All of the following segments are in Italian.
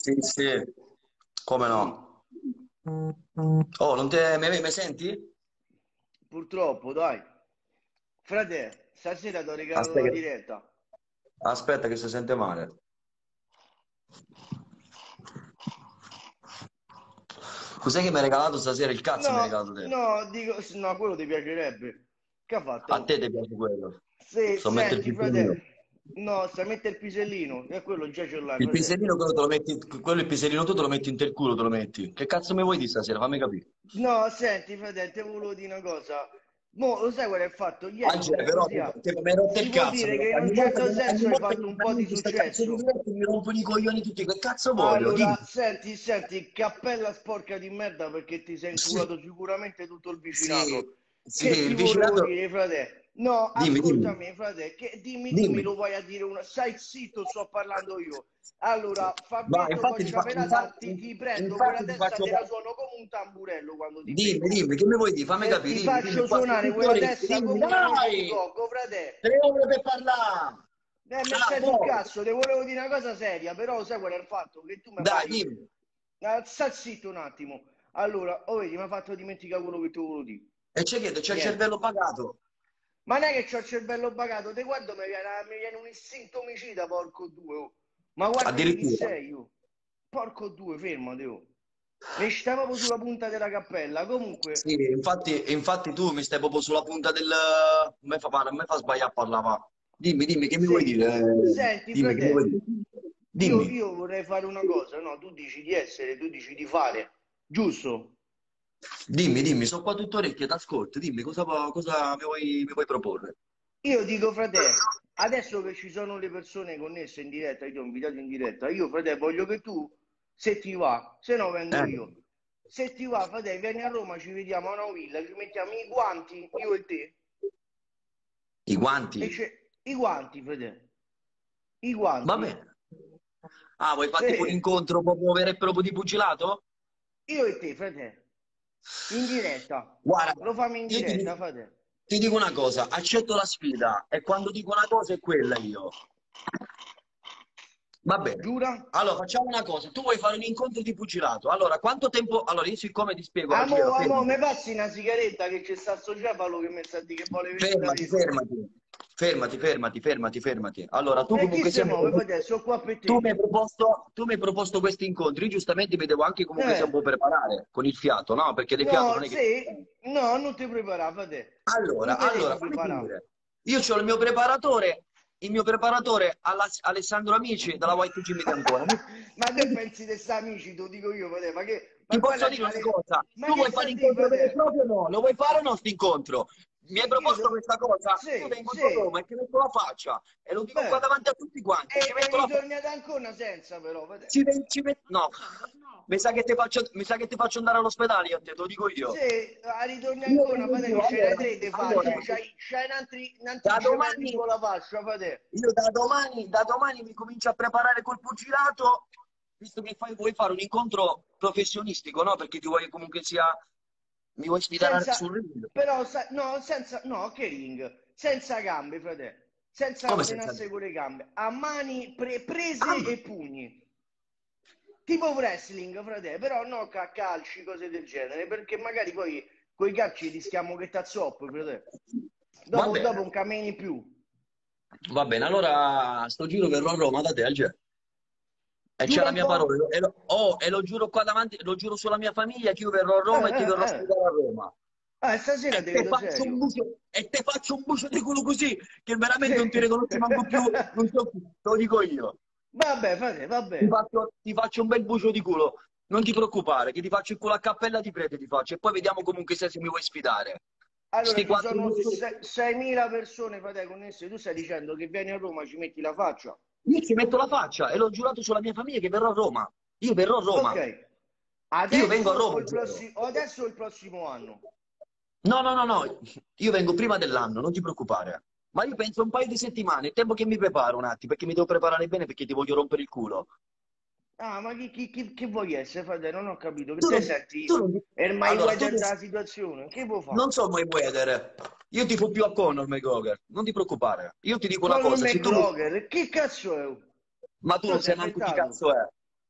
Sì, sì, come no? Oh, non te mi senti? Purtroppo, dai. Frate, stasera ti ho regalato la Aspetta, diretta. aspetta che si sente male. Cos'è che mi hai regalato stasera? Il cazzo mi hai No, regalato te. no, dico, no, quello ti piacerebbe. Che ha fatto? A te Oh? ti piace quello. Se, Sto a mettere il senti, pisellino. frate, no, stai a mettere il pisellino, e quello già ce l'hai, Il frate. pisellino quello te lo metti, quello il pisellino tu te lo metti in te il culo, te lo metti. Che cazzo mi vuoi di stasera? Fammi capire. No, senti, frate, te volevo dire una cosa. Mo, lo sai qual è il fatto? Ieri Oggi però comunque sia, mi hai rotto si il può cazzo, dire però. che in un certo Ogni senso hai volta che fatto mi un po' parli di di questa cazzo di successo. diretta mi rompono i coglioni tutti. Che cazzo voglio? Dimmi. Allora, senti, cappella sporca di merda perché ti sei Sì, inculato sicuramente tutto il sì, vicinato. sì, Che il ti volevo vicinato. dire, frate? No, Dimmi, dimmi, ascoltami, frate, che dimmi, dimmi. lo vai a dire una... Stai zitto, sto parlando io. Allora, Vai, Fabietto infatti, Coccia Pelata, ti prendo quella infatti ti testa, faccio. te la suono come un tamburello quando ti Dimmi, becco. dimmi, che mi vuoi dire? Fammi E capire, ti dimmi, faccio qua sto suonare tutto quella orecchio, testa dimmi, come una noce di dai! cocco, frate. 3 ore per parlare! Mi Ah, stai sul poi, cazzo, te volevo dire una cosa seria, però sai qual è il fatto? Che tu mi dai, fai... dimmi. Sta zitto un attimo. Allora, oh, vedi, mi ha fatto dimenticare quello che ti volevo dire. E c'è che c'è il Niente. cervello pagato. Ma non è che ho il cervello bagato, te guardo mi viene un istinto omicida, porco due. Oh. Ma guarda di chi Addirittura. sei io. Porco due, fermati. Oh. Mi stai proprio sulla punta della cappella. Sì, Comunque, infatti tu mi stai proprio sulla punta del. A me fa sbagliare a parlare, va. Dimmi, dimmi, che mi vuoi se, dire? senti, Dimmi, che mi vuoi frate, dire? io, Dimmi. io vorrei fare una cosa, no? Tu dici di essere, tu dici di fare, giusto? Dimmi, dimmi, sono qua tutto orecchie, t'ascolto, dimmi, cosa mi vuoi proporre? Io dico, frate, adesso che ci sono le persone connesse in diretta, io ti ho invitato in diretta, io, frate, voglio che tu, se ti va, se no vengo Eh? io. Se ti va, frate, vieni a Roma, ci vediamo a una villa, ci mettiamo i guanti, io e te, I guanti? e i guanti, frate, i Va guanti, bene. Ah, vuoi fare tipo un sì, incontro proprio vero e proprio di pugilato? io e te, frate, in diretta, Guarda, lo fammo in io ti, diretta, dico frate. ti dico una cosa, accetto la sfida e quando dico una cosa è quella io. Va bene. Giura? Allora, facciamo una cosa. Tu vuoi fare un incontro di pugilato. Allora, quanto tempo. Allora, io siccome ti spiego, Algero, Amo, fermati. mi passi una sigaretta che c'è sta sto cefalo che mi sta di che vuole venire da Fermati, te. fermati. Fermati, fermati, fermati, fermati. Allora, tu E chi comunque se sia. muove? Frate, sono qua per Tu mi hai te. proposto, tu mi hai proposto questi incontri. Io giustamente mi devo anche comunque sia un Eh. po' preparare con il fiato, no? Perché del fiato non No, è che. sì, no, non ti preparare, frate. Non Allora, te devi fammi preparare. finire. Io ho il mio preparatore Alessandro Amici della White Gym di Ancona. Ma te pensi di sta amici, te lo dico io, frate, Ti ma posso guarda, dire una cosa? ma Tu che vuoi fare sta di, l'incontro vero e frate? proprio o no? Lo vuoi fare o no sto incontro? Mi hai Io proposto devo... questa cosa? Io Sì, vengo giù a Roma sì, e ti metto la faccia e lo dico qua beh, davanti a tutti quanti. Ci e metto la faccia. ritorni ad Ancona senza però, frate. No, mi sa che ti faccio andare all'ospedale io a te, te lo dico io. Se ritorni a Io Ancona, vengo frate, giù, che c'hai le allora, tre di allora, facce, c'hai un da antigemelli domani, con la fascia, frate. io da domani mi comincio a preparare col pugilato, visto che vuoi fare un incontro professionistico, no? Perché ti vuoi comunque sia, mi vuoi sfidare Senza, sul ring. però, no, senza, no, che ring, senza gambe, frate, senza Come senza allenarsi dire? con le gambe, a mani Ah, prese e pugni. Tipo wrestling, frate, però no calci, cose del genere, perché magari poi con i calci rischiamo che t'azzoppi, frate. va Dopo bene, un cammini più. va bene. Allora, sto giro verrò a Roma da te, Alge. E c'è Giura la un mia po'? parola. E lo giuro qua davanti, lo giuro sulla mia famiglia che io verrò a Eh, Roma e ti eh, verrò a eh. sfidare a Roma. Stasera E ti te vedo faccio un serio. bucio, e te faccio un bucio di culo così, che veramente Sì. non ti riconosci manco più, non so più, te lo dico io. Vabbè, frate, Ti vabbè. faccio, ti faccio un bel bucio di culo, non ti preoccupare, che ti faccio il culo a cappella di prete, ti faccio, e poi vediamo comunque se mi vuoi sfidare. Allora, Sti ci quattro sono muscoli. 6.000 persone, frate, connesse. Tu stai dicendo che vieni a Roma, ci metti la faccia. Io ci metto la faccia e l'ho giurato sulla mia famiglia che verrò a Roma. Io verrò a Roma. Ok. Io vengo Adesso a Roma, o Gero. adesso o il prossimo anno? No, no, no, no, io vengo prima dell'anno, non ti preoccupare. Ma io penso un paio di settimane, è tempo che mi preparo un attimo, perché mi devo preparare bene perché ti voglio rompere il culo. Ah, ma che vuoi essere, frate? Non ho capito. Che Tu te non, tu senti non, il allora, tu Mayweather non, della situazione? Che vuoi fare? non so Mayweather, io ti fu più a Conor McGregor, non ti preoccupare. Io ti dico una Conor cosa, se tu, McGregor, che cazzo è? ma tu Te lo non sei sai manco chi inventato? cazzo è.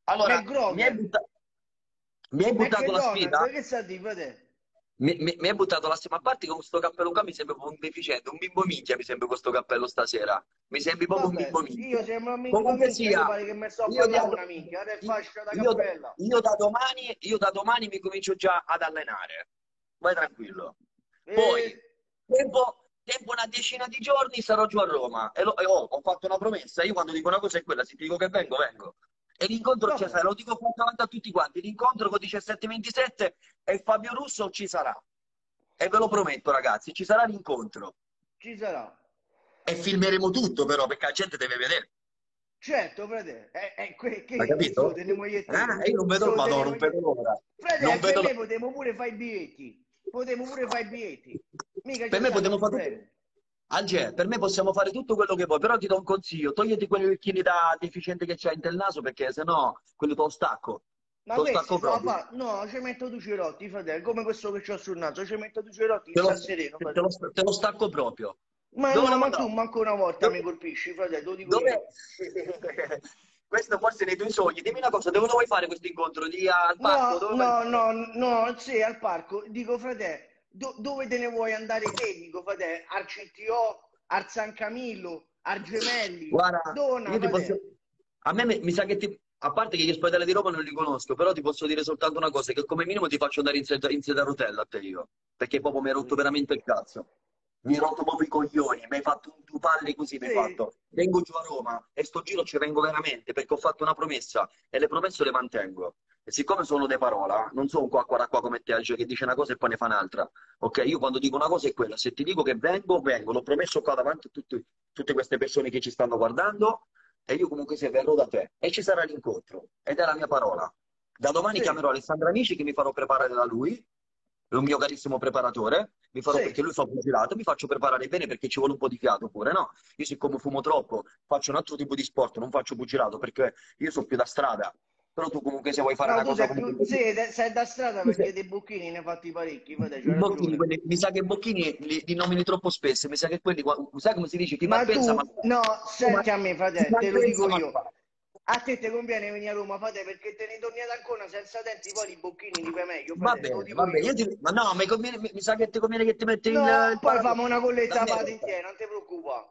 Allora, McGregor, mi hai buttato la McDonald's, sfida? che sta di fate? Mi hai buttato la sfida, ma a parte con questo cappello qua mi sembra proprio un deficiente, un bimbo minchia mi sembra questo cappello stasera. Mi sembri proprio un bimbo Vabbè, io minchia. sembro un minimo Comunque minchia, io sia, pare che mi sto a io, parlare da, una minchia, ora è io, fascia da io cappella. io da domani mi comincio già ad allenare. Vai tranquillo. E... Poi, tempo una decina di giorni sarò giù a Roma ho fatto una promessa. Io quando dico una cosa è quella, se ti dico che vengo, vengo. E l'incontro c'è Vabbè, sarà, lo dico davanti a tutti quanti. L'incontro con 17-27 e Fabio Russo ci sarà. E ve lo prometto, ragazzi, ci sarà l'incontro. ci sarà. E filmeremo tutto, però, perché la gente deve vedere. Certo, frate, Hai che se lo capito? teniamo io e te? Io non Se vedo, lo Madonna, teniamo non io. vedo l'ora. Non Frate, per vedo me l'ora. potremmo pure fare i biglietti. Potremmo pure fare i biglietti. Mica Per ci me stanno potremmo fare tutto. problemi. Alge, per me possiamo fare tutto quello che vuoi, però ti do un consiglio, togliti quegli orecchini da deficiente che c'hai in naso, perché sennò quello te Ma lo stacco questi sono proprio. fa... No, ci metto due cerotti, fratello, come questo che c'ho sul naso, ci metto due cerotti, Te lo, sta sereno, te fratello. lo- te lo stacco proprio. Ma Dove no, lo ma tu andrò? manco una volta mi Dove? colpisci, fratello, te lo dico io. dove- Questo forse nei tuoi sogni. Dimmi una cosa, dove lo vuoi fare questo incontro? Di al parco? No, Dove vuoi no, fare? no, no, sì, al parco. Dico, frate, dove te ne vuoi andare te? Dico, frate, al CTO, al San Camillo, al Gemelli. Guarda, Donna, io ti posso... frate. A me mi sa che a parte che gli ospedali di Roma non li conosco, però ti posso dire soltanto una cosa, che come minimo ti faccio andare in sedia a rotella a te io, perché proprio mi hai rotto veramente il cazzo. Mi hai rotto proprio i coglioni, mi hai fatto un due palle così, mi hai Sì, fatto. Vengo giù a Roma e sto giro ci vengo veramente, perché ho fatto una promessa e le promesse le mantengo. E siccome sono de parola, non sono un qua da qua come te, Alge, che dice una cosa e poi ne fa un'altra. Ok? Io quando dico una cosa è quella, se ti dico che vengo, vengo, l'ho promesso qua davanti a tutte queste persone che ci stanno guardando e io comunque se verrò da te e ci sarà l'incontro ed è la mia parola. Da domani sì, chiamerò Alessandro Amici che mi farò preparare da lui, è un mio carissimo preparatore, mi farò sì. perché lui fa pugilato, mi faccio preparare bene perché ci vuole un po' di fiato pure, no? Io siccome fumo troppo, faccio un altro tipo di sport, non faccio pugilato perché io sono più da strada, però tu comunque se vuoi fare No, una tu cosa sei comunque... più... Sì, sei da strada Tu sei- perché dei bocchini ne hai fatti parecchi, frate, I c'hai bocchini, ragione. mi sa che i bocchini li nomini troppo spesso, mi sa che quelli, sai come si dice, chi Ma malpensa tu, malfa. no, Chi mal- senti a me, chi frate, te lo malpensa dico io. malfa. A te ti conviene venire a Roma, frate, perché te ne torni ad Ancona senza denti, poi i bocchini li fai meglio, frate, te lo dico Va bene, io. ma no, mi sa che ti conviene che ti metti il No, poi paradiso. famo una colletta Dammi fate retta, insieme, non ti preoccupare.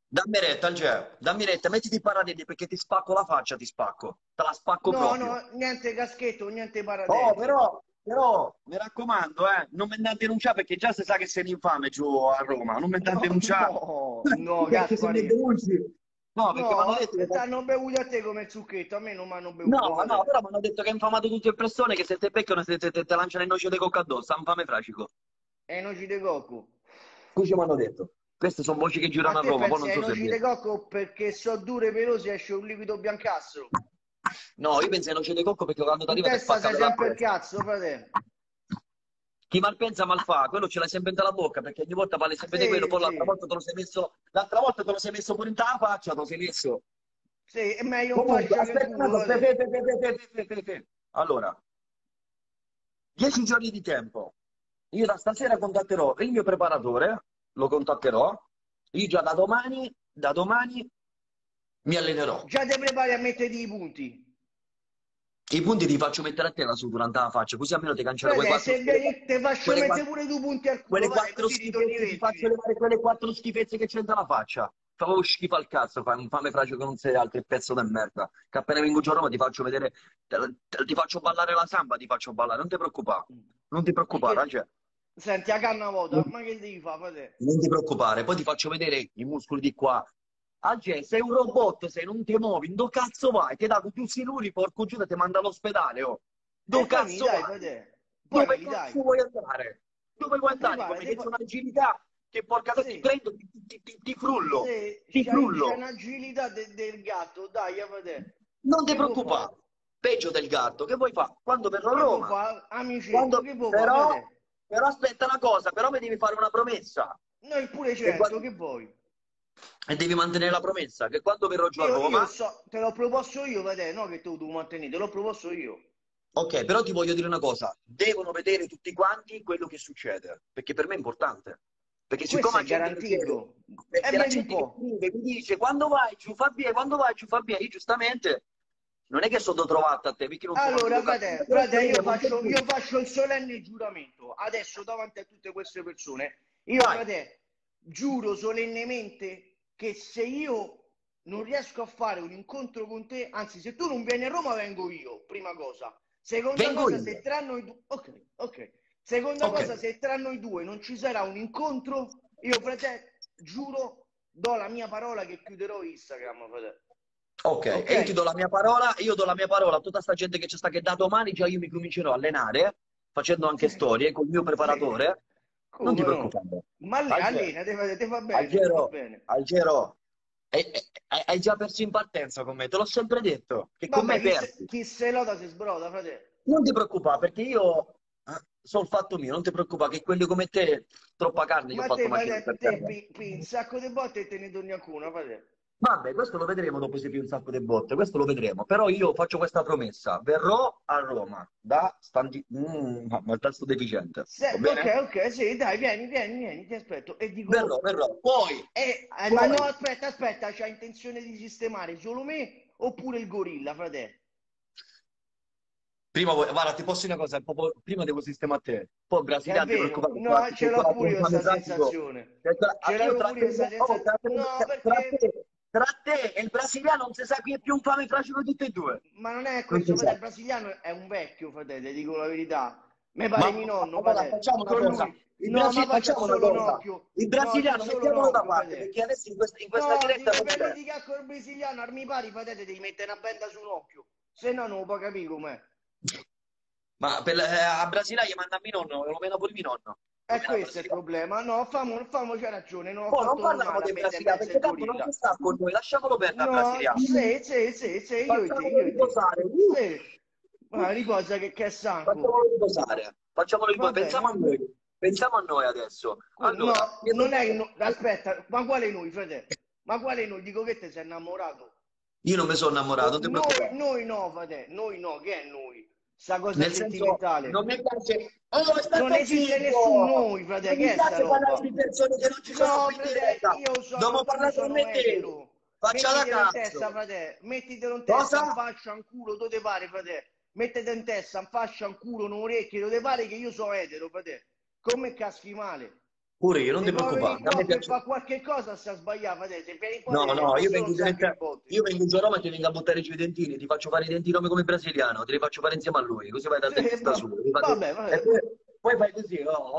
Dammi retta, mettiti il paradiso perché ti spacco la faccia, ti spacco, te la spacco No, no, proprio. niente caschetto, niente Oh, paradenti. però, mi raccomando, non mi andate a denunciare perché già si sa che sei un infame giù a Roma, non mi andate a No, denunciare. no, no, Perché se mi Gaspari. denunci... No, perché mi hanno No, detto che... ti hanno bevuto a te come il zucchetto, a me non mi hanno bevuto, No, frate. però mi hanno detto che hai infamato tutte le persone che se te beccano te lanciano il noce di cocco addosso, infame fracico. E noci de cocco. Così mi hanno detto. Queste sono voci che Ma girano a te Roma, poi pensi non ai so se è noci de vero. cocco perché so dure e veloci esce un liquido biancastro? No, io penso ai noce di cocco perché quando ti In arriva ti testa spacca sei per la sempre il testa. cazzo, frate. Chi mal pensa mal fa, quello ce l'hai sempre in la bocca perché ogni volta parli sempre di quello, Sì, poi sì, l'altra volta te lo sei messo pure in la faccia, te lo sei messo. sì, è meglio in Comunque, fascia che in aspetta una culo, cosa, frate. Allora, 10 giorni di tempo. Io da stasera contatterò il mio preparatore, lo contatterò. Io già da domani mi allenerò. Già ti prepari a metterti i punti. I punti ti faccio mettere a te là su durante la faccia, così almeno ti cancello Frate, se vieni te faccio quelle mettere quattro, pure due punti al culo, quelle frate, quattro così ritorni schifezze, ti faccio vergine. levare quelle quattro schifezze che c'entra la faccia. Fa proprio schifo al cazzo, fame fragile che non sei altro, il pezzo di merda. Che appena vengo giù a Roma ti faccio vedere, ti faccio ballare la samba, ti faccio ballare, non ti preoccupare, non ti preoccupare, Che... cioè, Senti, a canna vuota, ma che devi fare, frate? non ti preoccupare, poi ti faccio vedere i muscoli di qua. Alge, sei un robot, se non ti muovi, dove cazzo vai? Ti dà due siluri, porco giuda, ti manda all'ospedale, oh. E Dove poi mi cazzo dai, vai? frate. Poi Dove mi dai. cazzo vuoi andare? Dove vuoi andare? Come che c'è Preparati, un'agilità che porca ti sì, prendo, ti frullo, sì, ti c'hai frullo. un'agilità del gatto, dai, frate. Non ti Che vuoi fare? preoccupare. Peggio del gatto, che vuoi fare? Quando verrò a Che vuoi Roma? fare, amicetto? Quando... Che vuoi fare, Però, frate? però aspetta una cosa, però mi devi fare una promessa. Noi pure E, 100, che vuoi? e devi mantenere la promessa che quando verrò giù a Roma, Io so, te l'ho proposto io, frate, no che tu devi mantenere, te l'ho proposto io. ok, però ti voglio dire una cosa, devono vedere tutti quanti quello che succede, perché per me è importante. Perché siccome Questo la è gente mi chiede, garantito. E perché la vedi un gente mi po'. scrive, mi dice quando vai giù fa bene, quando vai giù fa bene, io giustamente non è che sono trovato a te, perché non sono Allora, amico frate, cattivo, frate, io non faccio, te- io faccio il solenne giuramento adesso davanti a tutte queste persone. Io, Vai, frate, giuro solennemente che se io non riesco a fare un incontro con te, anzi, se tu non vieni a Roma, vengo io, prima cosa. Seconda vengo cosa, io. se tra noi due, ok, ok. Seconda Ok, cosa, se tra noi due non ci sarà un incontro, io, frate, giuro, do la mia parola che chiuderò Instagram, frate. ok, Ok? e io ti do la mia parola, io do la mia parola a tutta sta gente che c'è sta che da domani già io mi comincerò a allenare, facendo anche Sì, storie col mio sì. preparatore. Non ti Come no? preoccupare. Ma Algero, allena, te fa bene, te fa Algero, bene. Algero, hai già perso in partenza con me, te l'ho sempre detto, che con Vabbè, me perdi. chi se loda si sbroda, frate. Non ti preoccupare, perché io so il fatto mio, non ti preoccupare, che quelli come te, troppa carne, gli ho Ma fatto te, macinare frate, per terra. un sacco di botte e te ne torni alcuna, frate. Vabbè, questo lo vedremo dopo se più un sacco di botte, questo lo vedremo. Però io faccio questa promessa, verrò a Roma da ma il tasto deficiente, va Ok, bene? ok, sì, dai, vieni, ti aspetto. E Verrò, dico, verrò. Poi, ma no, poi, aspetta, c'ha intenzione di sistemare solo me oppure il gorilla, frate? guarda, ti posso dire una cosa, prima devo sistemare a te. Poi il È brasiliano, ti vero, preoccupare, no, ce c'è l'ho quella che pure un io fame sta pratico. sensazione. Ah, Ce io l'avevo tra pure te, io sta oh, sensazione. No, perché... tra te e il brasiliano non si sa chi è più un fame fracico di tutti e due. Ma non è Non questo, si frate, sa. il brasiliano è un vecchio, frate, dico la verità. Mi Ma pare mio nonno, allora frate. facciamo una Con cosa. lui. No, ma poi c'ha Facciamo una solo un cosa. occhio. Il No, c'ha brasiliano solo un mettiamolo da occhio, parte, perché frate. adesso in questa No, diretta dico non per c'è. litigare col brasiliano, armi pari, frate, devi mettere una benda su un occhio. Se no non lo può capire com'è. Ma a Brasile gli manda mio nonno, lo meno pure mio nonno. Lo E meno a questo è il Brasile. problema. No, famo, c'ha ragione, non ho Oh, non fatto parliamo male a del mettere in Brasile, mezzo perché il tanto non ci gorilla. sta con noi, lasciamolo perdere a No, Brasile. sì, io e te, Facciamolo io e te. riposare. Sì. Ma riposa che è stanco. Facciamolo riposare. Facciamolo Va riposare. bene. Pensiamo a noi. Pensiamo a noi adesso. Allora, No, io non è aspetta, ma quale noi, frate? Ma quale noi? Dico che te sei innamorato. non mi sono innamorato, non ti preoccupare. Noi no, frate, noi no, che è noi? Sta cosa Nel senso, non sentimentale. mi piace. Oh, Non state esiste nessun zitto! noi, frate, Non che mi è sta piace parlare roba? di persone che non ci sono No, qui in frate, diretta. Dobbiamo io parlare con sono me e te. etero. Faccia da Mettitelo in testa, cazzo. frate. Mettitelo in testa, in Cosa? faccia, in culo, dove pare, frate. Mettete in testa, in faccia, in culo, in orecchie, dove pare che io sono etero, frate. Come caschi male. Pure io, non Se ti vuoi venire preoccupare. A me qua per piace. fare qualche cosa, sta sbagliando, frate. Se vieni qua No, te no, fa io solo vengo un sacco di direttamente. botte. Io vengo giù a Roma e ti vengo a buttare giù i dentini, ti faccio fare i dentini come brasiliano, te li faccio fare insieme a lui, così vai dal dentista suo. E Vabbè. poi fai così,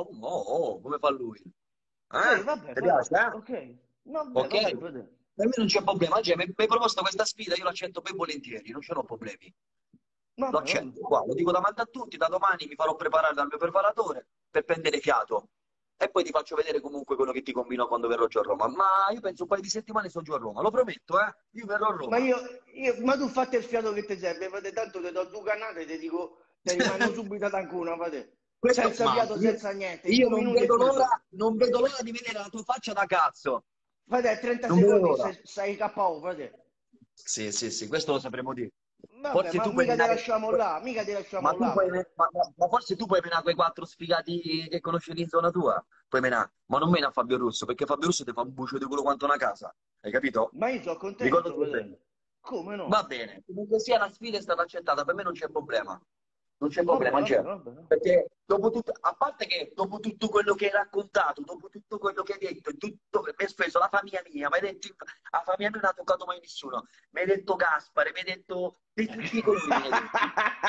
come fa lui. Sì, vabbè, Ti piace, eh? ok. Vabbè, Ok? frate. Per me non c'è problema, cioè, mi hai proposto questa sfida, io l'accetto ben volentieri, non ce l'ho problemi. Lo Vabbè. accetto, qua, lo dico davanti a tutti, da domani mi farò preparare dal mio preparatore per prendere fiato e poi ti faccio vedere comunque quello che ti combino quando verrò giù a Roma. Ma io penso un paio di settimane sono giù a Roma, lo prometto, eh? Io verrò a Ma Roma. ma tu fatti il fiato che ti serve, frate. Tanto ti do due canate e ti dico, te rimando subito ad Ancona, frate. Questo, Senza ma fiato, senza niente. In io due minuti è tutto. non vedo l'ora di vedere la tua faccia da cazzo. Frate, 30 Non vedo secondi, l'ora. stai KO, frate. Sì, sì, sì, questo lo sapremo dire. Vabbè, Forse ma tu puoi menare, mica ti lasciamo ma tu là, puoi, frate. ma forse tu puoi menare quei quattro sfigati che conosci lì in zona tua. Puoi menare, ma non mena Fabio Russo, perché Fabio Russo ti fa un bucio di culo quanto una casa. Hai capito? Ma io sono contento, Ricordati bene. frate. Come Va no? bene, comunque sia la sfida è stata accettata, per me non c'è problema. Non c'è problema, c'è. Vabbè. Perché dopo tutto, a parte che dopo tutto quello che hai raccontato, dopo tutto quello che hai detto, e tutto, mi hai speso la famiglia mia, mi hai detto, la famiglia mia non ha toccato mai nessuno, mi hai detto Gaspare, mi hai detto di tutti i colori, mi hai detto.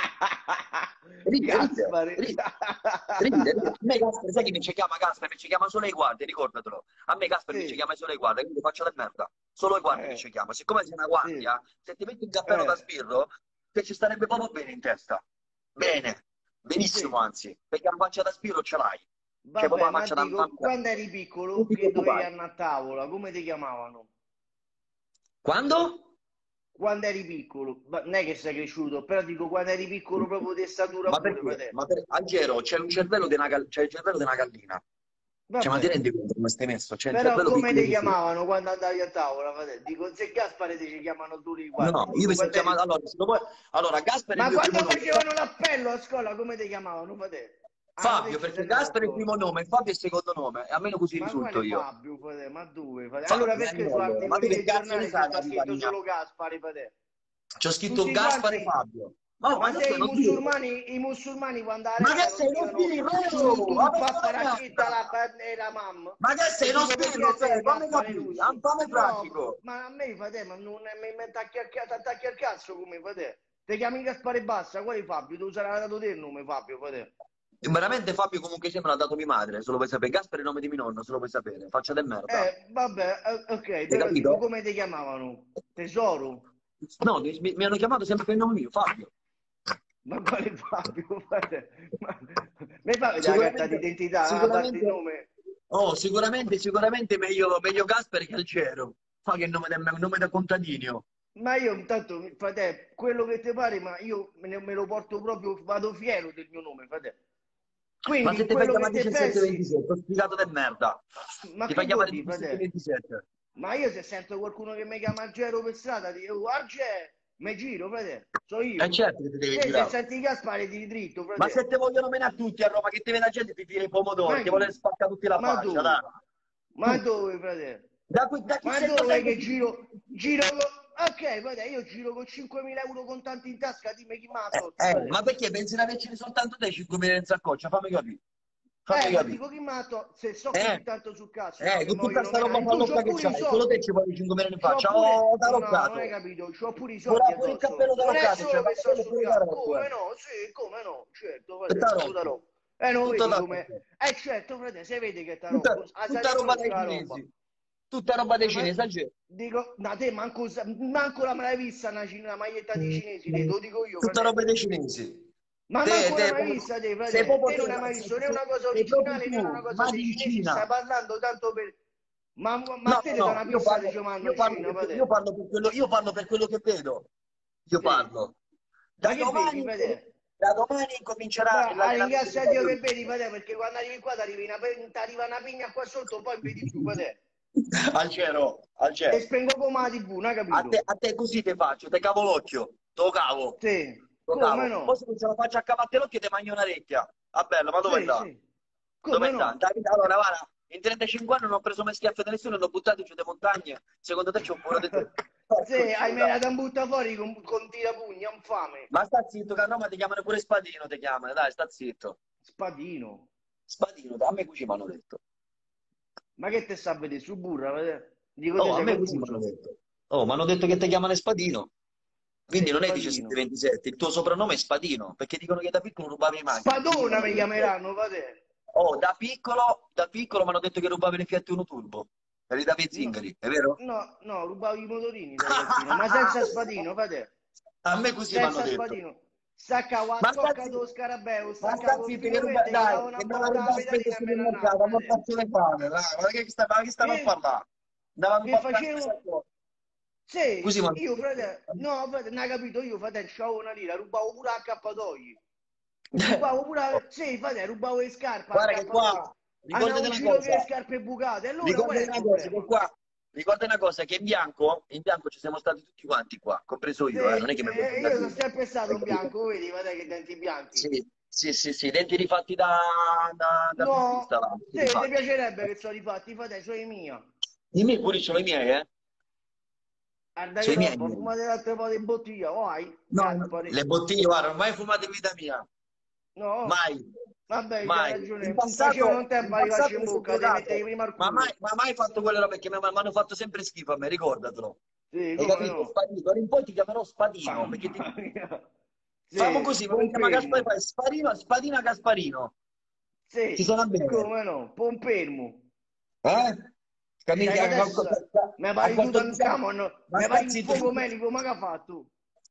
Gaspari. Ride. A me Gaspare, sai chi mi ci chiama Gaspare? Mi ci chiama solo i guardie, ricordatelo. A me Gaspare mi ci Sì, chiama solo i guardie, quindi faccio la merda. Solo i guardie mi eh, ci chiama. Siccome sei una sì, guardia, se ti metti il cappello da eh, sbirro, te ci starebbe proprio bene in testa. Bene, benissimo sì. anzi, perché la faccia da sbirro ce l'hai. C'è proprio Vabbè, la ma faccia da dico, mamma. quando eri Non piccolo ti che dovevi preoccupare. andare a tavola, come ti chiamavano? Quando? Quando eri piccolo, non è che sei cresciuto, però dico quando eri piccolo proprio di statura Ma pure, perché? frate. Algero, c'è un cervello di una, c'è il cervello di una gallina. Cioè, ma ti Vabbè, rendi conto come stai messo? C'è il però cervello come piccolo ti così. chiamavano quando andavi a tavola, frate? Dico, se Gaspare ti ci chiamano tu i guardi, No, io dico, mi sono quando chiamato. eri... Allora, allora, Gaspare è il Ma mio quando primo nome. facevano l'appello a scuola, come ti chiamavano, frate? Ah, no, te Fabio, ci sei perché andato a Gaspare è il scuola. primo nome e Fabio è il secondo nome. E almeno così Ma risulto quale io. Fabio, frate? Ma dove, frate? Allora Fabio, perché su allora. Ma tu articoli che dei cazzo ne giornali ci sai la sta vita scritto mia? solo Gaspari, frate? C'ho scritto Tutti Gaspare quanti. Fabio. Ma Ma che se sei lo sbirro? i musulmani quando la Ma che recano sei lo scrivono sbirro? il Ma pezzo Papa di racchetta la merda! bandiera mamma. Ma che sei E lo dico sbirro, perché sei te? Fammi Gaspare capire, Russo? fammi No, pratico. ma a me fate, ma non mi t'attacchi al cazzo come fate. Ti chiami Gaspare Bassa, quale Fabio? Tu sarai dato te il nome Fabio, fate. Veramente Fabio comunque sempre l'ha dato mia madre, se lo vuoi sapere. Gaspare è il nome di mio nonno, se lo vuoi sapere. Faccia del merda. Vabbè, ok, Hai però capito? dico come ti chiamavano? Tesoro? No, mi hanno chiamato sempre per il nome mio, Fabio. Ma quale Fabio? Fate? Ma, mi fa vedere la carta Sicuramente, d'identità, a parte il sicuramente, nome? oh, sicuramente meglio Gaspare che Algero. Fa che è il nome da contadino. Ma io intanto, frate, quello che ti pare, ma io me lo porto proprio, vado fiero del mio nome, frate. Ma se Quindi ti fai quello che chiamare te pensi, 1727, ho spiegato del merda. ma Ti fai che vuol chiamare dire, frate? 1727. Ma io se sento qualcuno che mi chiama Argero per strada, dico, oh, Arge, mi giro, frate, so È io. certo che ti devi Te se girare. senti Gaspare di dritto, Ma se frate. te vogliono bene a tutti a Roma, che ti vede la gente ti tira i pomodori, Ma ti vuole chi? spaccare tutti la Ma faccia, dai. dove? Ma Tutti. dove, frate? Da chi Ma sei dove contento che tutti. giro ok, frate, io giro con 5.000 euro contanti in tasca, dimmi chi mi ha tolto, Ma frate. perché pensi di avercene soltanto te 5.000 in saccoccia? Fammi capire. Fammi Ma capire. dico chi mi ha tolto, se so così Eh, tanto sul cazzo, no, che con mi tutta vogliono sta roba menare. Tu c'ho falloccia che pure i c'hai, solo te soldi, ci vuoi 5.000 in c'ho faccia. pure, Oh, no, non hai taroccato. capito, c'ho pure i soldi Pure il cappello addosso. Non è taroccato, cioè, solo ma che sto quello sul pure cazzo, tarocco, come no? Sì, come no? Certo, È frate, tutto tarocco. tarocco. Non Tutto vedi come... tarocco. Certo, frate, se vedi che è Tutta, tarocco, a sa tutta roba dai riconoscere la roba. cinesi. Tutta roba dei Ma cinesi, Alge. dico, da te manco la me l'hai vista una maglietta di cinesi, te, te lo dico io, Tutta frate. roba dei cinesi. Ma manco l'hai Te, mai vista te, sei frate. proprio Te non hai mai visto né una cosa sei proprio originale né una tu, cosa Made dei in cinesi. Stai Cina. parlando tanto per... Ma a No, te no, ti da no, una pizza di Giovanni Cina, io frate. parlo per io parlo per quello che vedo. Io Sì. parlo. Ma Da che vedi, domani, frate? da domani comincerà Ma l'allenamento di ringrazia Dio che bodybuilding. vedi, frate, perché quando arrivi qua ti arriva una pigna qua sotto, poi vedi giù, frate. Al cielo, al Te cielo. spengo come la TV, non hai capito? A te così te faccio, te cavo l'occhio, te cavo, Sì. te Come cavo. Poi no? se non ce la faccio a cavate l'occhio ti mangio un'orecchia. Ah bello, ma dove Sì, sta? sì. Dove Come sta? no? Allora, guarda, in 35 anni non ho preso mai schiaffi da nessuno, non ho buttato giù le montagne. Secondo te c'è un puro di te? Sì, Porco hai Giuda. menato un butta fuori con tirapugna, infame. Ma sta zitto, che a Roma ti chiamano pure Spadino, ti chiamano, dai, sta zitto. Spadino. Spadino, a me così mi hanno detto. Ma che te sta a vedere su burra, frate? Dico te Oh, a sei me così mi hanno confuso. detto. Oh, mi hanno detto che ti chiamano Spadino. Quindi Sì, non è Spadino. 1727, il tuo soprannome è Spadino, perché dicono che da piccolo rubavi le macchine, così mi Spadona hanno mi detto. chiameranno, frate. Oh, da piccolo mi hanno detto che rubavi le Fiat Uno Turbo. Eri da No, zingari, è vero? no, rubavo i motorini da ragazzino, ma senza spadino, frate. A me così mi hanno Senza detto. spadino. Staccavo a Ma sta scocca dello zitto, scarabeo, ma sta staccavo il zitto filo che verde, gli dai, davo una che andava a botta alla rubare spese al pedalina e me ne andavo, supermercato, ma frate. cazzo le fame, dai, ma che stanno a Che? parlare? Andavano a Che fare spese a facevo? cuore. Così Sì, mi hanno io detto. frate, no frate, non hai capito, io frate, c'avevo una lira, rubavo pure accappatoi. Rubavo Oh, pure, sì frate, rubavo le scarpe, guarda che accappatoi. qua, Andavo ricordati in una giro con le cosa, scarpe bucate, allora qual è ricordati il una cosa, che problema? qua, ricordati una cosa, che in bianco ci siamo stati tutti quanti qua, compreso Sì, io, non è che mi prendo una io sono birra, sempre stato hai in capito? bianco, vedi, frate, che denti bianchi. Sì, sì, sì, sì, denti rifatti da dentista, No, là, denti sì, ti rifatti. piacerebbe che sono rifatti, frate, sono i miei. I miei pure sono i miei, eh? Guarda che Sono i miei, i roba, miei. fumate l'altra po' di bottiglia, vai, No, no, Gaspare. le bottiglie, guarda, non mai fumate in vita mia. No, Mai, vabbè, c'hai mai. ragione, facevano un In tempo a arrivarci passato in mi sono bocca, te mettevi drogato, prima al culo. ma mai fatto quelle robe che mi hanno fatto sempre schifo a me, ricordatelo. Sì, Hai come capito? no? Spadino. D'ora in poi ti chiamerò Spadino, perché Mamma mia. famo Sì, così, mi chiama Gasparino, Pompermo. fai Spadino, Spadina Gasparino. Ci Sì, suona bene. come no? Pompermo. Eh? Cioè, che adesso mi A pari 14 anni, Tutankhamon, ma mi sta pari un zitto, fuoco melico, ma che ha fatto?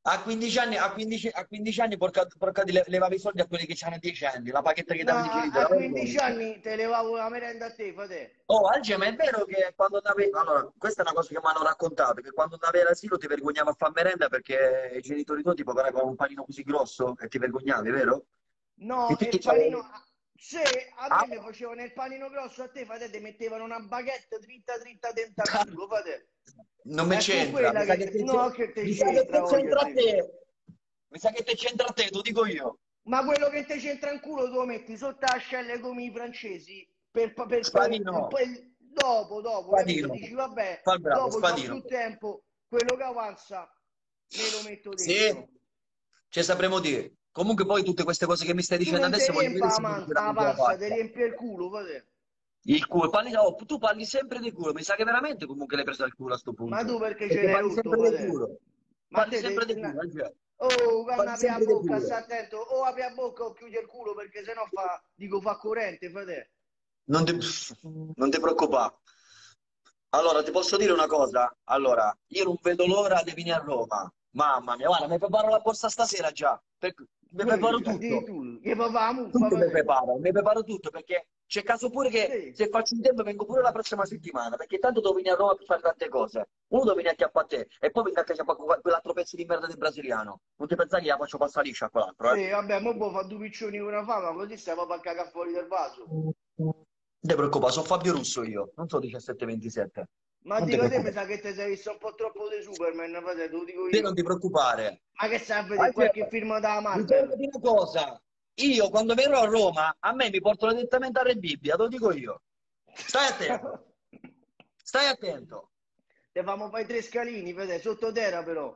a 15 anni porcati levavi i soldi a quelli che hanno 10 anni, la paghetta che No, davano i genitori. a Allora 15 anni te levavo la merenda a te, frate. oh, Alge, ma è vero che quando andavi... Allora, questa è una cosa che mi hanno raccontato, che quando andavi all'asilo ti vergognavi a fare merenda perché i genitori tuoi ti pagaravano un panino così grosso e ti vergognavi, vero? No, e Che il panino... c'avevi? Se a Ah, me mi facevano il panino grosso, a te, frate, ti mettevano una baguette dritta dritta dentro al culo, frate. non mi È con c'entra, quella che... No, che te mi sa che te c'entra, voglio c'entra a te. te. Mi sa che te c'entra a te, te lo dico io. Ma quello che te c'entra in culo tu lo metti sotto ascelle come i francesi, Spadino, poi dopo, capito? Spadino, Dici, vabbè, fa il bravo, dopo c'ho Spadino. più tempo, quello che avanza me lo metto Sì, dentro. ci sapremo dire. Comunque poi tutte queste cose che mi stai Tu dicendo non ti adesso voglio riempa vedere se mi la girano la panza, ti faccia. riempie il culo, frate. Il culo, tu parli sempre di culo, mi sa che veramente comunque l'hai preso al culo a sto Ma tu punto. perché ce Perché l'hai parli rotto, sempre di frate? culo. Ma Parli te, sempre di culo, oh, quando parli apri la sempre di bocca, sta culo. attento, o apri la bocca o chiudi il culo, perché sennò fa corrente, frate. Non ti, non ti preoccupare. Allora, ti posso dire una cosa? Allora, io non vedo l'ora di venire a Roma. Mamma mia, guarda, mi preparo la borsa stasera già. Mi preparo tutto. Addirittura, gli fa la muffa, Tutto frate. mi preparo tutto perché c'è caso pure che Sì. se faccio in tempo vengo pure la prossima settimana, perché tanto devo venire a Roma per fare tante cose. Uno devo venire a chiappare a te e poi vengo a chiappare con quell'altro pezzo di merda del brasiliano. Non ti pensare che la faccio passare liscia a quell'altro, eh? Sì, vabbè, mo può fare due piccioni con una fama, così stiamo a cagare fuori dal vaso. Non ti preoccupare, sono Fabio Russo io, non so 1727. Ma Non ti dico te, mi preoccupare. sa che ti sei visto un po' troppo di Superman, frate, te lo dico Te non io. ti preoccupare. Ma che stai a vedere Anche, qualche film da Marvel? ricordati una cosa, io quando verrò a Roma, a me mi portano direttamente a Re Bibbia, te lo dico io. Stai attento, stai attento. Te famo fare tre scalini, frate, sottoterra però.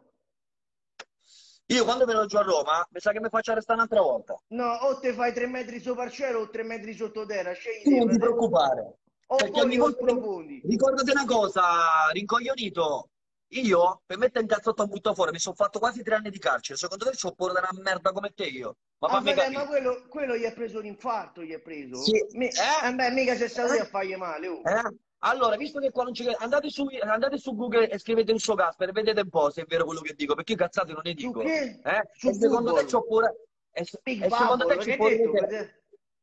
Io quando verrò giù a Roma, mi sa che mi faccio arrestare un'altra volta. No, o te fai 3 metri sopra il cielo o 3 metri sottoterra, scegli Tu te, non ti frate. preoccupare, O perché ogni voli o volta che... sprofondi. Ricordati una cosa, rincoglionito, io per mettere in cazzotto un butto fuori mi sono fatto quasi 3 anni di carcere. Secondo te c'ho paura di una merda come te io? Ma Ah, fammi frate, ma capire. quello gli ha preso l'infarto, gli ha Sì, preso? Beh, mica sei stato io a fargli male, oh. Allora, visto che qua non c'è... andate su Google e scrivete Lucio Gasper e vedete un po' se è vero quello che dico, perché io cazzate non ne Su dico. che? E Su secondo te football. c'ho paura... Big E secondo te Bubble, che c'ho hai paura di detto, te? frate?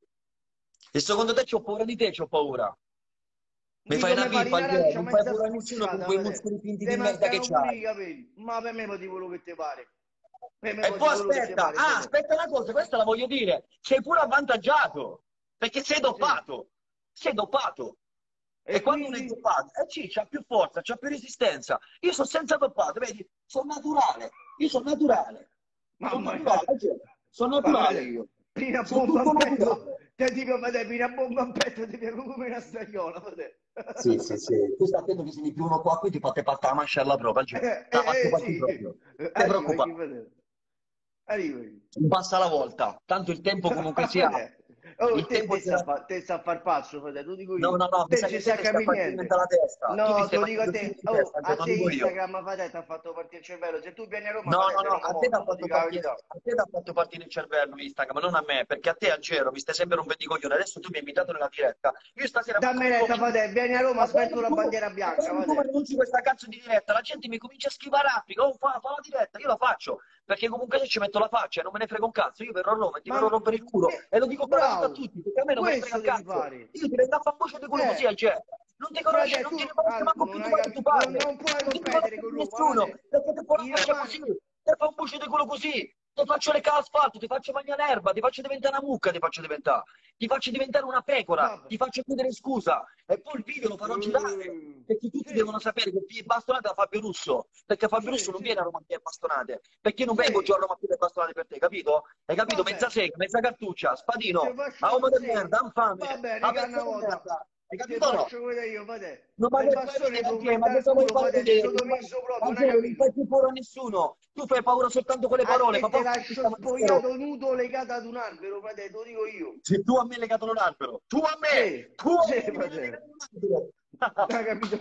E secondo te c'ho paura di te, c'ho paura. Mi fai Dico, una me pari pipa, in Alghero, arancia non fai mezza paura a nessuno con spulciata, quei frate. muscoli finti Te di merda che mancano pure i c'hai. capelli. Ma per me di quello che ti pare. Per me E di poi quello che ti aspetta, pare, frate. aspetta una cosa, questa la voglio dire. Sei pure avvantaggiato, perché sei Sì. doppato. Sei doppato. E E quando uno è quindi? doppato, sì, c'ha più forza, c'ha più resistenza. Io sono senza doppato, vedi? Sono naturale. Io sono naturale. Sono Mamma mia. naturale, cioè, sono Ma naturale frate, io. prima Sono bomba tutto in petto. naturale. Te dico, frate, prima bomba in petto ti piego come una stagliola, frate. Sì, sì, sì. Tu stai attento che se ne più uno qua qui ti fate parte la mascella proprio, cioè, te la faccio partire Sì. proprio. Te Arrivaci, preoccupare. frate. Arrivaci. Passa la volta, tanto il tempo comunque sia, Frate. Oh, il tempo sia... te sta a far pazzo, frate, lo dico No, io. no, no, mi Te sa non che ci te sa ti stai capire partendo niente. la testa, tu ti No, te stai lo dico a facendo il film te. di Oh, testa, a te lo te dico io. Instagram, frate, ti ha fatto partire il cervello. Se tu vieni a Roma, No, frate, no, sei no, Roma a te ti ha morta, te lo fatto dico la partire, verità. a te t'ha fatto partire il cervello Instagram, non a me, perché a te a Gero mi stai sempre rompendo i coglioni, adesso tu mi hai invitato nella diretta, io stasera manco Dammi mi retta, comincio, frate, vieni a Roma, smetto la bandiera ma bianca, quando tu mi frate. annunci questa cazzo di diretta, la gente mi comincia a schivare rappica, oh fa la diretta, io la faccio, perché comunque se ci metto la faccia e non me ne frega un cazzo, io verrò a Roma e ti Ma, verrò a rompere il culo, e lo dico con la vita a bravo, tutti, perché a me non me ne frega questo un devi cazzo, fare. io ti vengo a fare voce di culo così al gente. Non ti conosce, Frate, non tu ti riconosce manco non più tu hai quando tu capito, parli. non puoi Non ti competere riconosce con più Roma, nessuno, frate. perché ti fa una I faccia così, romani, ti fa un bucio di culo così, ti faccio le asfalto, ti faccio mangiare l'erba, ti faccio diventare una mucca, ti faccio diventare una pecora, vabbè. ti faccio chiedere scusa. E poi il video lo farò girare, perché tutti devono Sì, sapere che è bastonata da Fabio Russo, perché Fabio Russo sì, non viene a sì, Roma a piede bastonate, perché io non vengo giù a sì, Roma a piede bastonate per te, capito? Hai capito? Mezza vabbè. sega, mezza cartuccia, Te spadino, a faccio, uomo di sì, merda, va infame, bene, a che pezzo una di volta. merda. Hai Te capito o no? faccio vedere io, frate. Non mi Per fai bastone vedere tu perché, ma metta il cosa vuoi culo, fare frate, ti vedere? sono messo proprio, non hai Angelo, non capito? fai più paura a nessuno. Tu fai paura soltanto con le A parole, te ma te poi ci lascio stiamo mistero. spogliato nudo legato ad un albero, frate, te lo dico io. Se tu a me hai legato un albero, Sì, tu a sì, me mi hai frate. legato un albero. Non hai capito?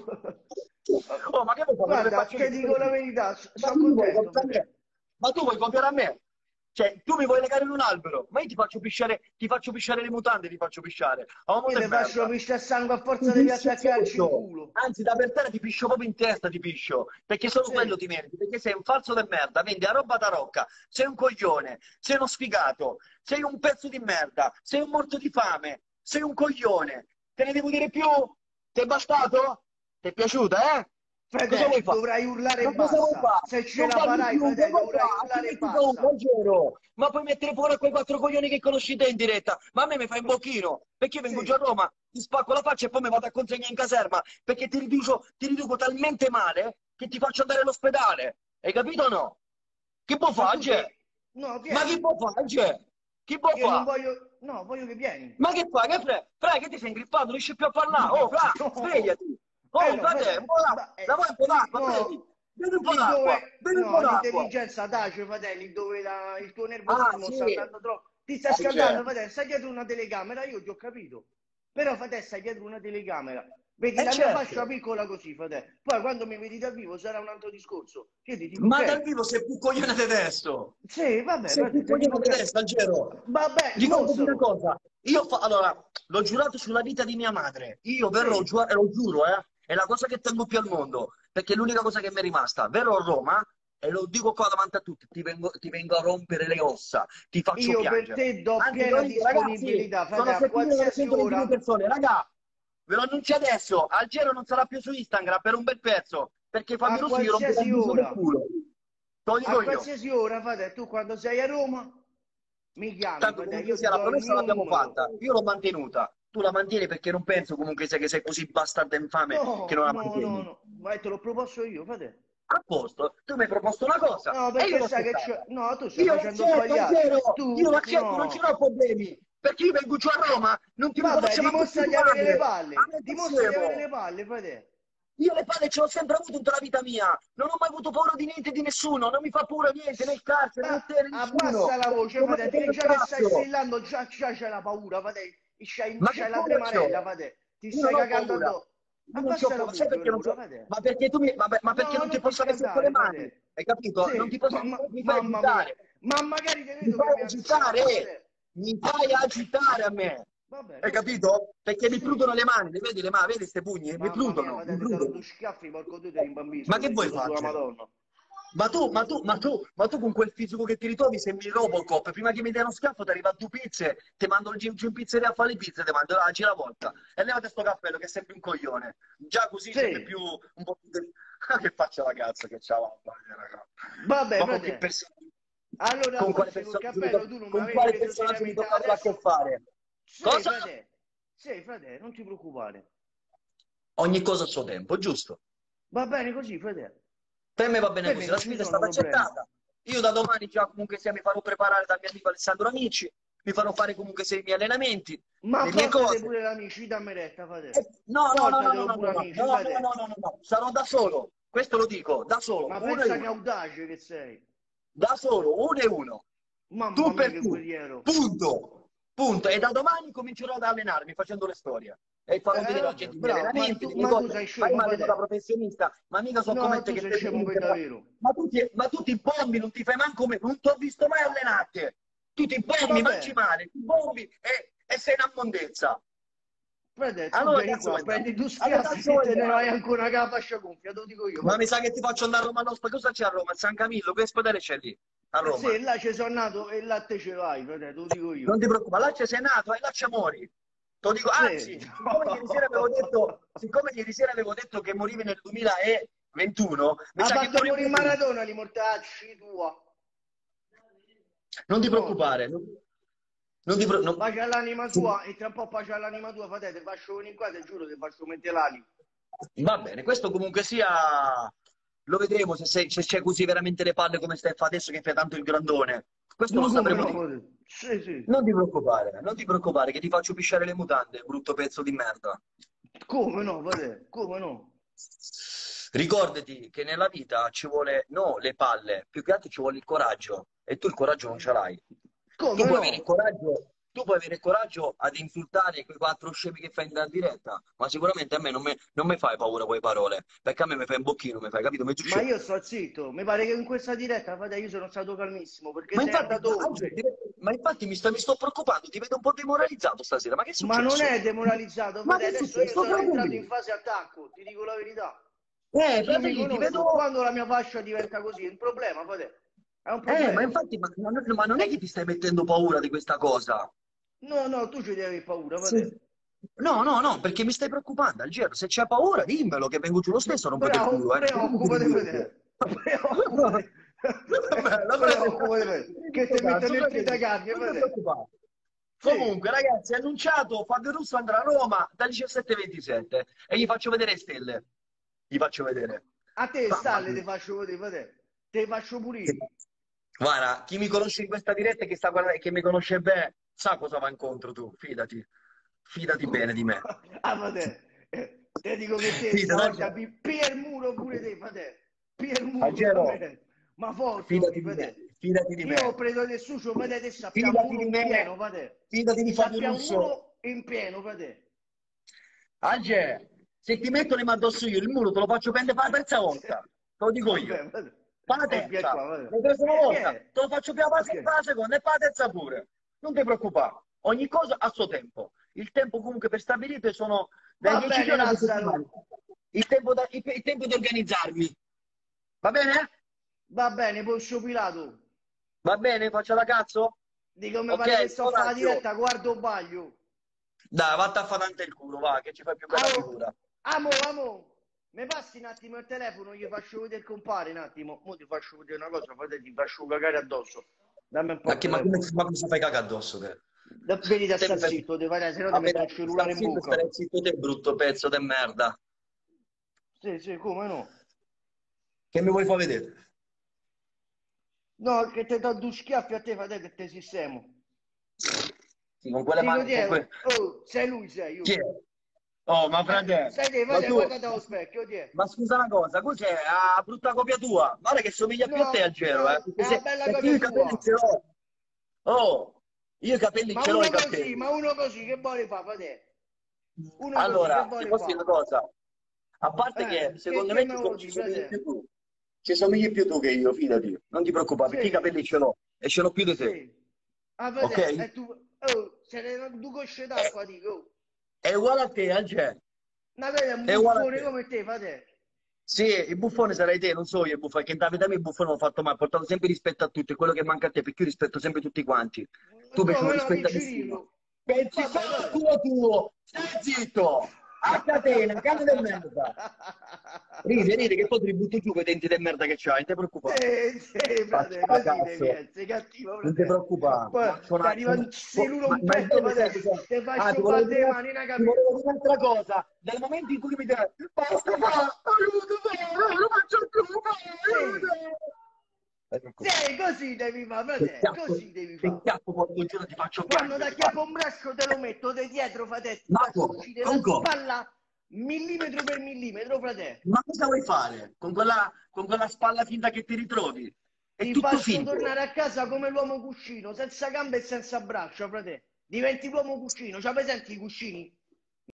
Oh, ma che vuoi fare? Le Guarda, faccio ti dico la verità, ma sono tu mi vuoi contento, copiare a frate. me? Ma tu vuoi copiare a me? Cioè, tu mi vuoi legare in un albero, ma io ti faccio pisciare le mutande, ti faccio pisciare. A uomo Io di ti faccio merda. pisciare sangue a Ti forza devi piscio attaccarci in sotto, culo. anzi da per terra ti piscio proprio in testa, ti piscio, perché solo quello Sì, ti meriti, perché sei un falso di merda, vendi la roba da rocca, sei un coglione, sei uno sfigato, sei un pezzo di merda, sei un morto di fame, sei un coglione, te ne devo dire più? Ti è bastato? Ti è piaciuta, eh? Cosa vuoi frate, fare? dovrai urlare e Ma cosa vuoi basta. fare? Se ce Non la parli farai, più, che frate, vuoi dovrai fare? Ti urlare e metti paura, basta. Gero. Ma puoi mettere fuori quei quattro coglioni che conosci te in diretta. Ma a me mi fai un bocchino, perché io vengo giù a Sì, Roma, ti spacco la faccia e poi mi vado a consegnare in caserma, perché ti riduco talmente male che ti faccio andare all'ospedale. Hai capito o no? Che può ma fare, tu sei... Ge? No, Ma che vieni. può fare, Ge? Che può Io non fare? voglio... No, voglio che vieni. Ma che fai? Fra, che ti sei ingrippato? Non riesci più a parlare? Oh, fra, No. svegliati! Oh, No, frate, un po' frate. d'acqua! La vuoi un po' d'acqua, No, bevi! bevi un po' lì d'acqua, dove, bevi un no, po' d'acqua. l'intelligenza tace, fratelli, dove il tuo Ah, nervosismo sì, sta andando troppo, ti stai scaldando, certo. fratelli, stai dietro una telecamera, io ti ho capito, però fratelli, stai dietro una telecamera, vedi la mia faccia Certo. piccola così, fratelli, poi quando mi vedi dal vivo sarà un altro discorso, io ti dico Ma dal ok, vivo sei più coglione di adesso. sì, vabbè, Sei più fratelli, ti dico coglione di ok, adesso, Algero. vabbè, Ricordati una dimostralo, cosa. Allora, l'ho giurato sulla vita di mia madre. Io verrò, sì, lo giuro, è la cosa che tengo più al mondo, perché è l'unica cosa che mi è rimasta. Verrò a Roma e lo dico qua davanti a tutti, ti vengo a rompere le ossa, ti faccio io per piangere. te do Anzi, lo piena dico, ragazzi, disponibilità, sono fratelli, a qualsiasi 7.922 ora, persone, raga, ve lo annuncio adesso, Algero non sarà più su Instagram per un bel pezzo, perché a Fabio Rossi gli romperà il qualsiasi muso del ora, culo. Te lo dico a io. qualsiasi ora, fratelli, tu quando sei a Roma mi chiami, Tanto fratelli, comunque io ti sia la do il promessa mio l'abbiamo numero. fatta, io l'ho mantenuta. Tu la mantieni perché non penso comunque sia che sei così bastardo e infame che No, non la no, no, mantieni. no, ma te l'ho proposto io, fratelli. A posto, tu mi hai proposto una cosa No, e io perché l'ho sai che accettata. c'è... No, tu stai Io facendo l'accetto, sbagliare. Algero, io Tu, l'accetto, non ce no. l'ho problemi. Perché io vengo giù a Roma, non ti Vabbè, riconosce manco più dimostra di tua avere le madre. A palle. me che Dimostra di avere le scemo. palle, fratelli. Io le palle ce l'ho sempre avuto tutta la vita mia. Non ho mai avuto paura di niente e di nessuno. Non mi fa paura niente, né il carcere, né te, né Abbassa nessuno. la voce, Non mi fratelli, che frega un già che stai cazzo. strillando, già c'hai la paura, fratelli. Ma che C'hai la paura tremarella, c'ho? fratelli. Ti Io non stai ho cagando paura. addosso. Io non c'ho Abbassa la paura. Sai voce perché non allora, c'ho? fratelli. Ma perché No, non ti non ti posso avere sotto le scaldare, mani? fratelli. Hai capito? Non ti Sì, posso. Mi fai mamma mia. agitare. Ma magari te Mi vedo che fai mi anziano, agitare. fratelli. Mi fai agitare a me. Va bene, Hai ok. capito? Perché mi Sì. prudono le mani. Le vedi le mani? Vedi queste pugni? Mi Mamma mia, prudono. Mi fratelli, ti darò prudono. due schiaffi, porco due, te li Ma imbambisco, che te vuoi giuro sulla farcene? Madonna. Ma tu con quel fisico che ti ritrovi sembri Robocop. Prima che mi dai uno schiaffo ti arriva due pizze, ti mando il gin pizzeria a fare le pizze, ti mando la gira volta. E levate sto cappello che sembri un coglione. Già così sembri Sì, più un po' più che faccia la cazzo che c'ha raga. vabbè, Ma con che fratelli. persona? Allora, Con quale forse col personaggio cappello tu non mi con avevi quale preso personaggio mi seriamente tocca avere a che adesso. fare? Sì, Cosa? fratelli. Sì, fratelli, non ti preoccupare. Ogni cosa a suo tempo, giusto? Va bene così, fratelli. Per me va bene Per me così, la non ci sfida è sono stata problemi. accettata. Io da domani già comunque sia mi farò preparare dal mio amico Alessandro Amici, mi farò fare comunque sia i miei allenamenti, Ma le mie portate cose. pure l'amici, dammi retta, fratelli. No, no, no, no, no, Portatelo no, pure no, no, amici, no, no, fratelli. no, no, no, no, sarò da solo, questo lo dico, da solo, Ma uno e pensa che uno, audace che sei. da solo, uno e uno, Mamma tu mia, per che tu, guerriero. punto, punto. E da domani comincerò ad allenarmi facendo le storie e farò vedere alla Vabbè, gente i miei bravo, allenamenti, le mie ma tu cose. sei Ma io scemo, mi alleno da fratelli. professionista, ma mica so No, come te tu che sei te scemo per davvero. ma tu ti bombi, non ti fai manco me, non ti ho visto mai allenarti. Tu ti bombi, mangi Vabbè, male, ti bombi e sei in ammondezza. fratelli, tu Allora vieni cazzo qua, vuoi andare? prendi due Allora schiaffi cazzo e vuoi te ne vai andare? ancora una capa fascia gonfia, te lo dico io, Ma mi fratelli. sa che ti faccio andare a Roma Nostra. Cosa c'è a Roma? A San Camillo? Che ospedale c'è lì? A Sì, Roma? là ci sono nato e là te ce l'hai, fratelli, te lo dico Non io. ti preoccupare, là ci sei nato e là ci muori. Te lo dico, Sì. anzi, siccome ieri sera avevo detto che morivi nel 2021, mi Ha sa che fatto muori morire pure tu. Maradona, li mortacci tua. Non ti Morto. preoccupare. Non ti pre- non- Pace all'anima tua e tra un po' pace all'anima tua, fratelli, te faccio venire qua, te giuro, te faccio mettere l'anima. Va bene, questo comunque sia. Lo vedremo se c'è così veramente le palle come stai a fare adesso che fai tanto il grandone. Questo lo Ma come sapremo no, di più. fratelli? Sì, sì. Non ti preoccupare, che ti faccio pisciare le mutande, brutto pezzo di merda. Come no, fratelli? Come no? Ricordati che nella vita ci vuole, no, le palle, più che altro ci vuole il coraggio, e tu il coraggio non ce l'hai. Tu Come puoi avere il no? coraggio, tu puoi avere il coraggio ad insultare quei quattro scemi che fai in diretta, ma sicuramente a me non mi fai paura quelle parole, perché a me mi fai un bocchino, mi fai, capito? Mezzo Ma scemo. io sto zitto, mi pare che in questa diretta, fratelli, io sono stato calmissimo perché Ma sei infatti, andato Angelo, oltre. ma infatti mi sto preoccupando, ti vedo un po' demoralizzato stasera, ma che è Ma non successo? è demoralizzato, Ma che fratelli, è adesso io successo? sono entrato in Tranquillo. fase attacco, ti dico la verità. Io mi Fratelli, ti conosco, vedo. quando la mia fascia diventa così, è un problema, fratelli. È un Ma problema. infatti, ma non è che ti stai mettendo paura di questa cosa. No, no, tu ci devi avere paura, Sì. fratelli. No, no, no, perché mi stai preoccupando, Algero. Se c'è paura, dimmelo che vengo giù lo stesso a rompere il Bravo, culo, non mi dire preoccupati, niente. fratelli. Preoccupati. Bella, bella. Preoccupati, fratelli. In Che questo ti caso, mettono il tranquillo, pietracarne, non ti fratelli. preoccupare. Sì, Comunque, ragazzi, è annunciato, Fabio Russo andrà a Roma dalle 17:27 e gli faccio vedere le stelle. Gli faccio vedere. a te Mamma stalle mia. ti faccio vedere, fratelli. Te faccio pure io. Guarda, chi mi conosce in questa diretta e che sta guardando e che mi conosce bene, sa cosa va incontro tu, fidati. Fidati bene di me. Ah, fratelli. Te dico che te Fidati, stavolta pippi il muro pure te, fratelli. Pia il muro, Algero, ma forte, fidati di frate. me, fidati di Io ho me, preso del sucio, frate, sappiamo fidati uno di in pieno, me, frate. fidati di Fabio Sappiamo Russo. uno in pieno, frate. Alge, se ti metto le mani addosso io, il muro te lo faccio prendere per la terza volta. Te lo dico io. Vabbè, frate. Per la Via terza. qua, frate. L'hai preso una volta, Vieni. te lo faccio più avanti Ok. per la seconda e per la terza pure. Non ti preoccupare. Ogni cosa a suo tempo. Il tempo comunque per stabilito sono dai Va 10 bene, giorni a 2 Lazzaro. settimane. Il tempo di organizzarmi. Va bene? Va bene, Ponzio Pilato. Va bene? Faccio la cazzo? Di come pare che Ok, sto a fare la coraggio. diretta, guardo baglio. Dai, vatti a fare tanto il culo, va, che ci fai più bella Amo, figura. amo. Mi passi un attimo il telefono, gli faccio vedere il compare un attimo. Mo ti faccio vedere una cosa, frate, ti faccio cagare addosso. Dammi un po' il telefono. Ma come fai cagare addosso te? Venite a Te mi sta fai... zitto, se no ti Vabbè, metto il dai, sta cellulare in zitto, bocca. stare zitto te, brutto pezzo di merda. Sì, come no? Che mi vuoi far vedere? No, che te do due schiaffi a te, frate, che te sistemo. Sì, con quelle Dico, mani, ti con è, que... oh, sei lui, sei io. Chi è? Oh, ma frate, Sai te, ma frate, tu... guardate allo specchio, ti è. Ma scusa una cosa, cos'è? La brutta copia tua? Guarda che somiglia più a te No, al gelo, no, è una bella perché io cosa i capelli tua. ce l'ho. Oh, io i capelli Ma ce l'ho, uno i così, capelli. ma uno così, che vuole fa, frate? Uno così, che Allora, ti vuole posso dire fa? una cosa? A parte che secondo Che me me lo ci di, somigli frate? più tu. Ci somigli più tu che io, fidati. Non ti preoccupare, perché i Sì, capelli ce l'ho e ce l'ho più di te. sì. Ah, Ok? frate, e tu, oh, se ne due cosce È, d'acqua, dico. è uguale a te, Angel. Ma vedi, è un È uguale a buffone te. come te, frate. Sì, il buffone sarai te, non so io il buffone, che in vita mia il buffone l'ho fatto mai, ho portato sempre rispetto a tutti, è quello che manca a te, perché io rispetto sempre tutti quanti. Tu invece non Come no, rispetti a nessuno. Piccinino? Pensi Vabbè, solo al frate. culo tuo, stai zitto, a catena, cane di merda. Ridi, che poi ti ributto giù quei denti di merda che c'hai, non ti preoccupare. Sì, Faccio frate, la così devi cazzo. essere cattivo, Non ti frate. preoccupare, Poi ti arriva un cirulo un ma il petto, bello sai frate. cos'è? Te Ah, faccio battere le mani, non ti capito? volevo dire un'altra cosa. Dal momento in cui mi dice basta fa, aiuto, non lo faccio più, Sì, aiuto. Ecco, sì, così devi fare, frate, così devi che fare. chiappo quando giuro ti faccio Quando piangere, da chiappo guarda. un braccio te lo metto da dietro, frate, ti faccio Marco, uscire la Conco, spalla millimetro per millimetro, frate. ma cosa vuoi fare con quella spalla finta che ti ritrovi? È Ti tutto faccio finto. tornare a casa come l'uomo cuscino, senza gambe e senza braccia, frate. Diventi l'uomo cuscino, c'ha presenti i cuscini?